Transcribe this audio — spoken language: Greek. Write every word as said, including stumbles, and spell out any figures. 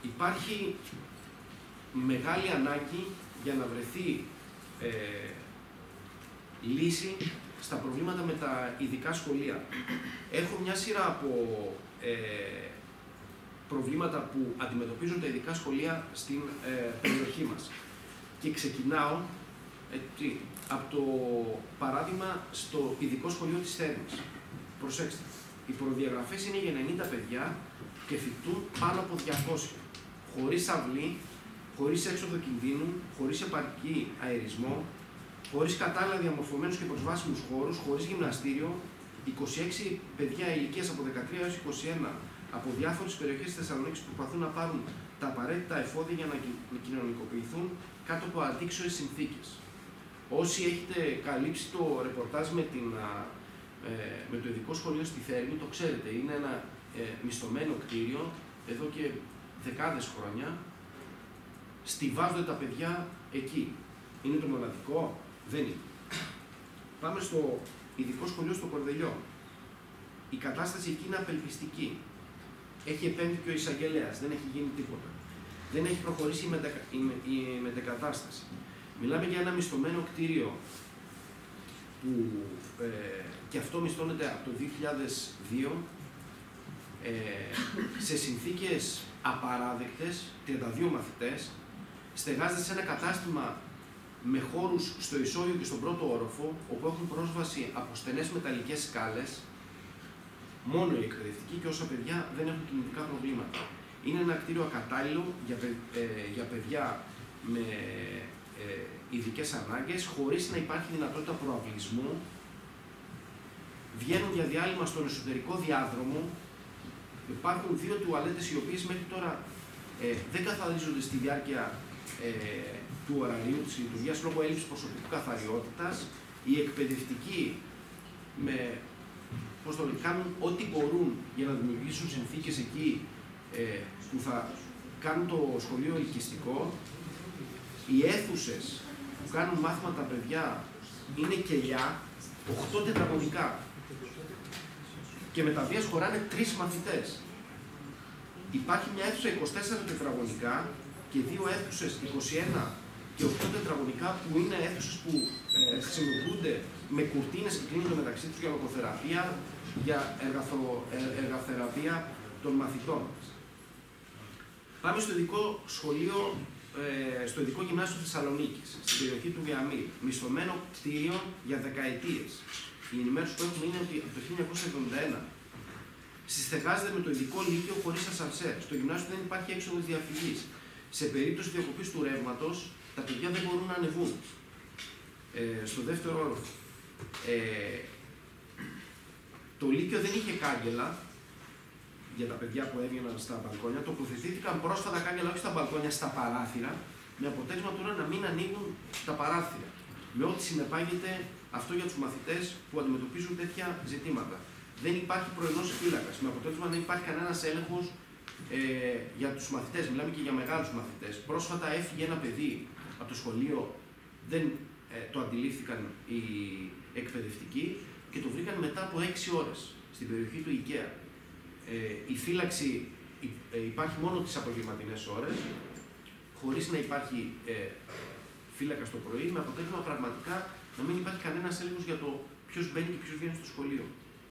υπάρχει μεγάλη ανάγκη για να βρεθεί ε, λύση στα προβλήματα με τα ειδικά σχολεία. Έχω μια σειρά από ε, προβλήματα που αντιμετωπίζουν τα ειδικά σχολεία στην ε, περιοχή μας. Και ξεκινάω έτσι, από το παράδειγμα στο ειδικό σχολείο της Θέρμης. Προσέξτε, οι προδιαγραφές είναι για ενενήντα παιδιά και φοιτούν πάνω από διακόσια. Χωρίς αυλή, χωρίς έξοδο κινδύνου, χωρίς επαρκή αερισμό, χωρίς κατάλληλα διαμορφωμένους και προσβάσιμους χώρους, χωρίς γυμναστήριο, είκοσι έξι παιδιά ηλικίας από δεκατρία έως είκοσι ένα από διάφορες περιοχές της Θεσσαλονίκης που προσπαθούν να πάρουν τα απαραίτητα εφόδια για να κοινωνικοποιηθούν κάτω από αντίξωες συνθήκες. Όσοι έχετε καλύψει το ρεπορτάζ με, την, ε, με το ειδικό σχολείο στη Θέρμη, το ξέρετε, είναι ένα ε, μισθωμένο κτίριο εδώ και δεκάδες χρόνια. Στιβάζονται τα παιδιά εκεί. Είναι το μοναδικό? Δεν είναι. Πάμε στο ειδικό σχολείο στο Κορδελιό. Η κατάσταση εκεί είναι απελπιστική. Έχει επέμβει και ο εισαγγελέας, δεν έχει γίνει τίποτα. Δεν έχει προχωρήσει η, μετακα... η... η μετεκατάσταση. Μιλάμε για ένα μισθωμένο κτίριο που ε, και αυτό μισθώνεται από το δύο χιλιάδες δύο ε, σε συνθήκες απαράδεκτες, τριάντα δύο μαθητές, στεγάζεται σε ένα κατάστημα με χώρους στο ισόγειο και στον πρώτο όροφο, όπου έχουν πρόσβαση από στενές μεταλλικές σκάλες, μόνο οι εκπαιδευτικοί και όσα παιδιά δεν έχουν κινητικά προβλήματα. Είναι ένα κτίριο ακατάλληλο για, ε, για παιδιά με ε, ειδικές ανάγκες, χωρίς να υπάρχει δυνατότητα προαυλισμού. Βγαίνουν για διάλειμμα στον εσωτερικό διάδρομο. Υπάρχουν δύο τουαλέτες οι οποίες μέχρι τώρα ε, δεν καθαρίζονται στη διάρκεια ε, του ωραρίου της λειτουργίας λόγω έλλειψης προσωπικού καθαριότητας. Οι εκπαιδευτικοί με, πώς το λένε, κάνουν ό,τι μπορούν για να δημιουργήσουν συνθήκες εκεί ε, που θα κάνουν το σχολείο ελκυστικό. Οι αίθουσες που κάνουν μάθηματα παιδιά είναι κελιά, οκτώ τετραγωνικά. Και με τα βίας χωράνε τρεις μαθητές. Υπάρχει μια αίθουσα είκοσι τέσσερα τετραγωνικά και δύο αίθουσες είκοσι ένα και οκτώ τετραγωνικά που είναι αίθουσες που ε, χρησιμοποιούνται με κουρτίνες και κλείνονται μεταξύ τους για λογοθεραπεία, για εργαθο, ε, εργαθεραπεία των μαθητών. Πάμε στο ειδικό σχολείο, ε, στο ειδικό γυμνάσιο της Θεσσαλονίκης, στην περιοχή του Βιαμίλ. Μισθωμένο κτίριο για δεκαετίες. Η ενημέρωση που έχουμε είναι ότι από το χίλια εννιακόσια εβδομήντα ένα συστεγάζεται με το ειδικό λύκειο χωρίς ασανσέρ. Στο γυμνάσιο δεν υπάρχει έξοδος διαφυγής. Σε περίπτωση διακοπής του ρεύματος, τα παιδιά δεν μπορούν να ανεβούν. Ε, στο δεύτερο όροφο. Ε, το λύκειο δεν είχε κάγκελα για τα παιδιά που έβγαιναν στα μπαλκόνια. Τοποθετήθηκαν πρόσφατα κάγκελα όχι στα μπαλκόνια, στα παράθυρα, με αποτέλεσμα τώρα να μην ανοίγουν τα παράθυρα. Με ό,τι συνεπάγεται αυτό για τους μαθητές που αντιμετωπίζουν τέτοια ζητήματα. Δεν υπάρχει πρωινός φύλακας, με αποτέλεσμα να υπάρχει κανένας έλεγχος ε, για τους μαθητές. Μιλάμε και για μεγάλους μαθητές. Πρόσφατα έφυγε ένα παιδί από το σχολείο, δεν ε, το αντιλήφθηκαν οι εκπαιδευτικοί και το βρήκαν μετά από έξι ώρες στην περιοχή του IKEA. Ε, η φύλαξη ε, υπάρχει μόνο τις απογευματινές ώρες, χωρίς να υπάρχει ε, φύλακα το πρωί, με αποτέλεσμα πραγματικά να μην υπάρχει κανένας έλεγχος για το ποιος μπαίνει και ποιος βγαίνει στο σχολείο.